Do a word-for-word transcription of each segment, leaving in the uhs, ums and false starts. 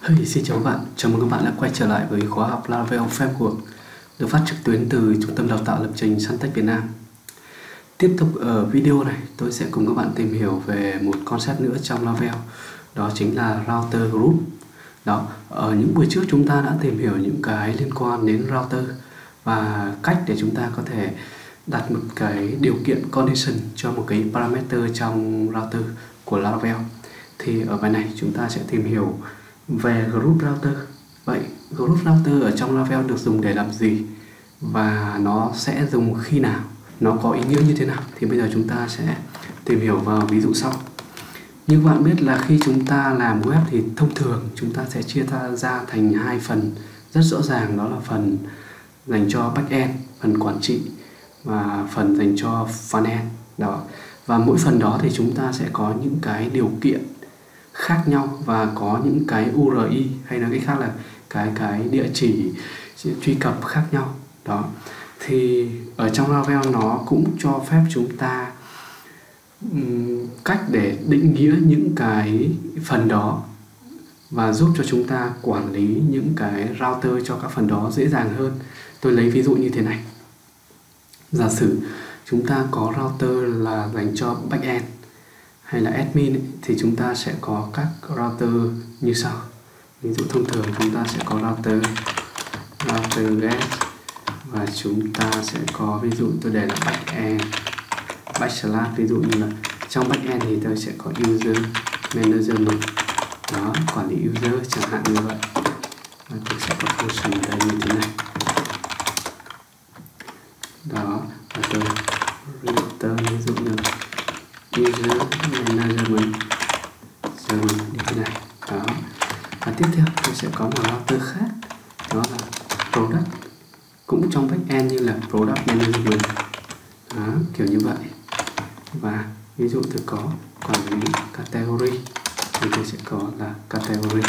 Hey, xin chào các bạn, chào mừng các bạn đã quay trở lại với khóa học Laravel Framework được phát trực tuyến từ Trung tâm Đào tạo Lập trình Santech Việt Nam. Tiếp tục ở video này, tôi sẽ cùng các bạn tìm hiểu về một concept nữa trong Laravel, đó chính là Router Group. Đó, ở những buổi trước chúng ta đã tìm hiểu những cái liên quan đến router và cách để chúng ta có thể đặt một cái điều kiện condition cho một cái parameter trong router của Laravel. Thì ở bài này chúng ta sẽ tìm hiểu về group router. Vậy group router ở trong Laravel được dùng để làm gì và nó sẽ dùng khi nào, nó có ý nghĩa như thế nào, thì bây giờ chúng ta sẽ tìm hiểu vào ví dụ sau. Như các bạn biết là khi chúng ta làm web thì thông thường chúng ta sẽ chia ra thành hai phần rất rõ ràng, đó là phần dành cho backend, phần quản trị, và phần dành cho frontend. Đó. Và mỗi phần đó thì chúng ta sẽ có những cái điều kiện khác nhau và có những cái u rờ i, hay nói cách khác là cái cái địa chỉ truy cập khác nhau. Đó. Thì ở trong Laravel nó cũng cho phép chúng ta um, cách để định nghĩa những cái phần đó và giúp cho chúng ta quản lý những cái router cho các phần đó dễ dàng hơn. Tôi lấy ví dụ như thế này. Giả sử chúng ta có router là dành cho backend hay là admin ấy, thì chúng ta sẽ có các router như sau. Ví dụ thông thường chúng ta sẽ có router router guest, và chúng ta sẽ có, ví dụ tôi để là backend backslash, ví dụ như là trong backend thì tôi sẽ có user management, đó, quản lý user chẳng hạn như vậy. Và tôi sẽ có function ở đây như thế này. Đó, và tôi return ví dụ như là user management như thế này. Đó. Và tiếp theo tôi sẽ có một router khác, đó là product, cũng trong backend như là product management. Đó, kiểu như vậy. Và ví dụ tôi có quản lý category thì tôi sẽ có là category.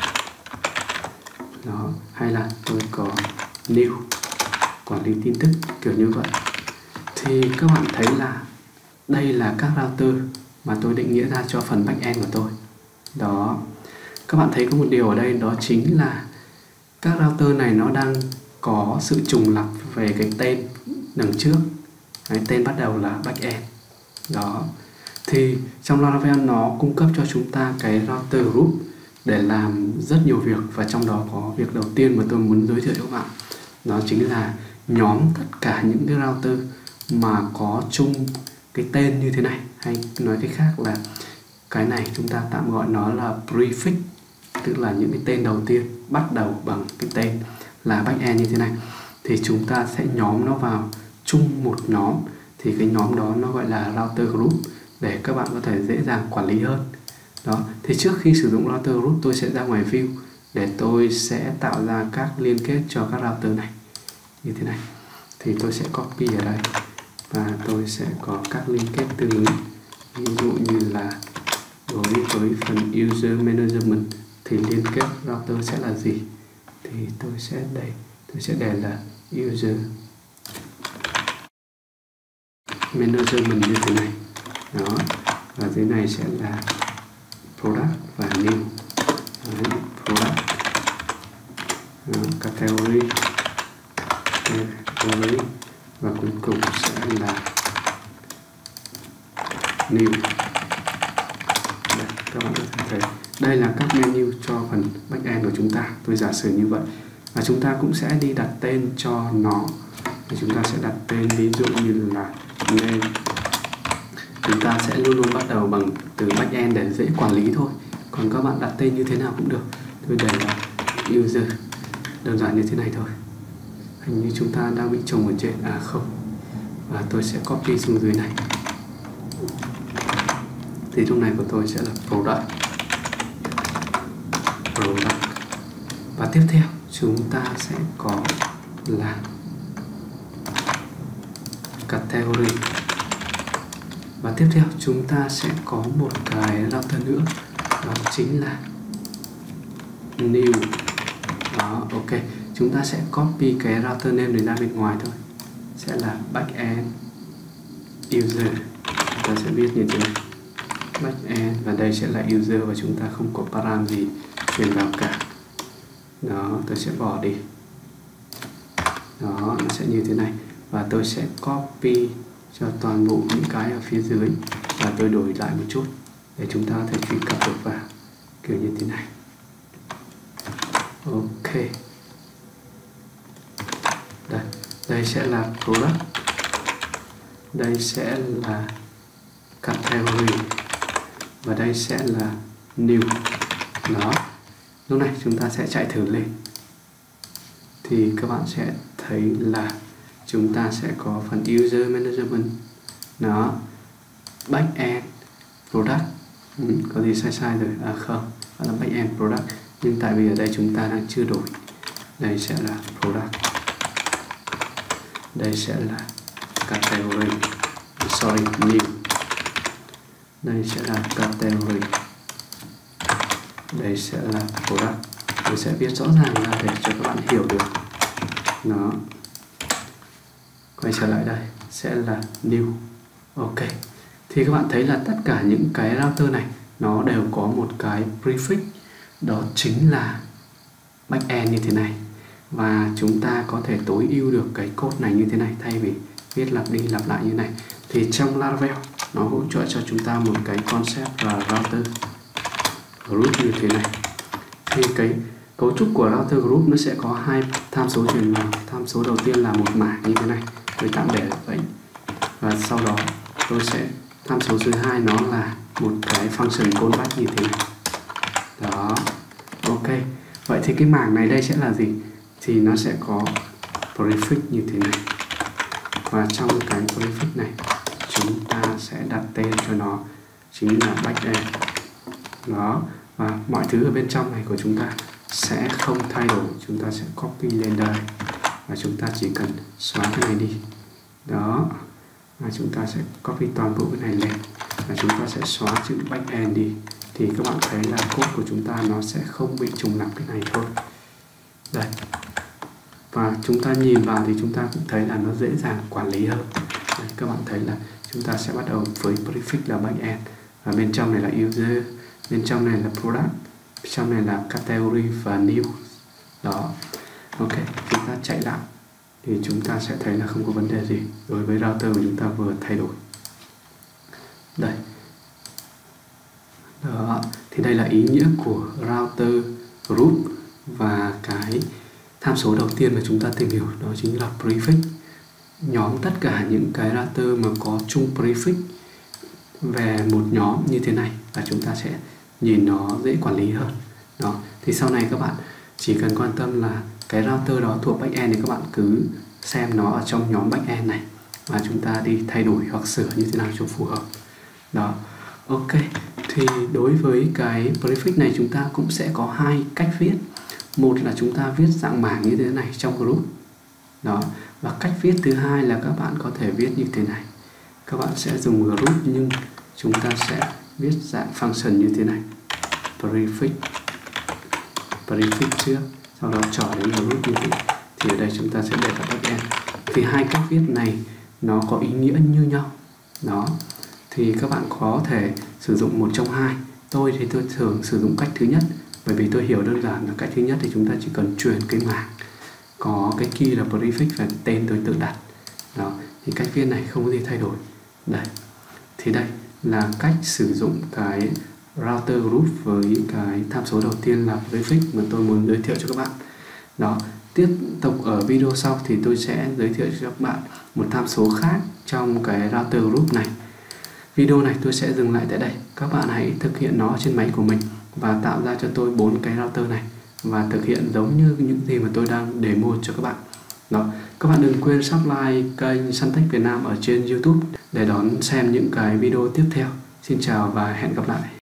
Đó, hay là tôi có new, quản lý tin tức, kiểu như vậy. Thì các bạn thấy là đây là các router mà tôi định nghĩa ra cho phần backend của tôi. Đó. Các bạn thấy có một điều ở đây, đó chính là các router này nó đang có sự trùng lặp về cái tên đằng trước. Cái tên bắt đầu là backend. Đó. Thì trong Laravel nó cung cấp cho chúng ta cái router group để làm rất nhiều việc, và trong đó có việc đầu tiên mà tôi muốn giới thiệu cho các bạn, đó chính là nhóm tất cả những cái router mà có chung cái tên như thế này, hay nói cách khác là cái này chúng ta tạm gọi nó là prefix, tức là những cái tên đầu tiên bắt đầu bằng cái tên là backend như thế này, thì chúng ta sẽ nhóm nó vào chung một nhóm, thì cái nhóm đó nó gọi là router group để các bạn có thể dễ dàng quản lý hơn. Đó, thì trước khi sử dụng router group tôi sẽ ra ngoài view để tôi sẽ tạo ra các liên kết cho các router này như thế này. Thì tôi sẽ copy ở đây và tôi sẽ có các liên kết tương ứng. Ví dụ như là đối với phần user management thì liên kết router sẽ là gì, thì tôi sẽ để tôi sẽ để là user management như thế này. Đó, và dưới này sẽ là product và new. Đấy, product. Đó, category category và cuối cùng sẽ là new. Đây, các bạn có thể thấy đây là các menu cho phần backend của chúng ta. Tôi giả sử như vậy, và chúng ta cũng sẽ đi đặt tên cho nó. Thì chúng ta sẽ đặt tên ví dụ như là name. Chúng ta sẽ luôn luôn bắt đầu bằng từ backend để dễ quản lý thôi. Còn các bạn đặt tên như thế nào cũng được. Tôi để là user, đơn giản như thế này thôi. Hình như chúng ta đang bị trùng ở trên, à không. Và tôi sẽ copy xuống dưới này. Thì trong này của tôi sẽ là product. Product. Và tiếp theo chúng ta sẽ có là category. Và tiếp theo chúng ta sẽ có một cái router nữa, đó chính là new. Đó, ok. Chúng ta sẽ copy cái router name này ra bên ngoài thôi. Sẽ là backend user. Chúng ta sẽ viết như thế này. Backend, và đây sẽ là user, và chúng ta không có param gì truyền vào cả. Đó, tôi sẽ bỏ đi. Đó, nó sẽ như thế này. Và tôi sẽ copy cho toàn bộ những cái ở phía dưới. Và tôi đổi lại một chút để chúng ta có thể truy cập được vào kiểu như thế này. Ok. Đây, đây sẽ là product. Đây sẽ là category. Và đây sẽ là new. Đó. Lúc này chúng ta sẽ chạy thử lên. Thì các bạn sẽ thấy là chúng ta sẽ có phần user management. Đó. Backend product. Ừ, có gì sai sai rồi? À không, đó là backend product. Nhưng tại vì ở đây chúng ta đang chưa đổi. Đây sẽ là product. Đây sẽ là category. Sorry, new. Đây sẽ là category. Đây sẽ là product. Tôi sẽ viết rõ ràng ra để cho các bạn hiểu được. Nó quay trở lại đây sẽ là new. Ok. Thì các bạn thấy là tất cả những cái router này nó đều có một cái prefix, đó chính là backend như thế này. Và chúng ta có thể tối ưu được cái code này như thế này, thay vì viết lặp đi lặp lại như này. Thì trong Laravel nó hỗ trợ cho chúng ta một cái concept là router group như thế này. Thì cái cấu trúc của router group nó sẽ có hai tham số truyền vào. Tham số đầu tiên là một mảng như thế này, tôi tạm để vậy. Và sau đó tôi sẽ tham số thứ hai nó là một cái function callback như thế này. Đó. Ok. Vậy thì cái mảng này đây sẽ là gì? Thì nó sẽ có prefix như thế này. Và trong cái prefix này chúng ta sẽ đặt tên cho nó chính là backend. Đó. Và mọi thứ ở bên trong này của chúng ta sẽ không thay đổi. Chúng ta sẽ copy lên đây. Và chúng ta chỉ cần xóa cái này đi. Đó. Và chúng ta sẽ copy toàn bộ cái này lên. Và chúng ta sẽ xóa chữ backend đi. Thì các bạn thấy là code của chúng ta nó sẽ không bị trùng lặp cái này thôi. Đây. Và chúng ta nhìn vào thì chúng ta cũng thấy là nó dễ dàng quản lý hơn. Đây, các bạn thấy là chúng ta sẽ bắt đầu với prefix là backend. Và bên trong này là user. Bên trong này là product. Bên trong này là category và new. Đó. Ok. Chúng ta chạy lại thì chúng ta sẽ thấy là không có vấn đề gì đối với router của chúng ta vừa thay đổi. Đây. Đó. Thì đây là ý nghĩa của router group. Và cái tham số đầu tiên mà chúng ta tìm hiểu đó chính là prefix. Nhóm tất cả những cái router mà có chung prefix về một nhóm như thế này và chúng ta sẽ nhìn nó dễ quản lý hơn. Đó. Thì sau này các bạn chỉ cần quan tâm là cái router đó thuộc backend thì các bạn cứ xem nó ở trong nhóm backend này và chúng ta đi thay đổi hoặc sửa như thế nào cho phù hợp. Đó. Ok. Thì đối với cái prefix này chúng ta cũng sẽ có hai cách viết. Một là chúng ta viết dạng mảng như thế này trong group. Đó. Và cách viết thứ hai là các bạn có thể viết như thế này. Các bạn sẽ dùng group nhưng chúng ta sẽ viết dạng function như thế này. Prefix. Prefix trước. Sau đó trỏ đến group như thế. Thì ở đây chúng ta sẽ để vào backend. Thì hai cách viết này nó có ý nghĩa như nhau. Đó. Thì các bạn có thể sử dụng một trong hai. Tôi thì tôi thường sử dụng cách thứ nhất. Bởi vì tôi hiểu đơn giản là cách thứ nhất thì chúng ta chỉ cần truyền cái mảng có cái key là prefix và tên tôi tự đặt. Đó. Thì cách viết này không có gì thay đổi. Đây. Thì đây là cách sử dụng cái router group với cái tham số đầu tiên là prefix mà tôi muốn giới thiệu cho các bạn. Đó. Tiếp tục ở video sau thì tôi sẽ giới thiệu cho các bạn một tham số khác trong cái router group này. Video này tôi sẽ dừng lại tại đây. Các bạn hãy thực hiện nó trên máy của mình và tạo ra cho tôi bốn cái router này và thực hiện giống như những gì mà tôi đang demo cho các bạn. Đó. Các bạn đừng quên subscribe kênh Suntech Việt Nam ở trên YouTube để đón xem những cái video tiếp theo. Xin chào và hẹn gặp lại.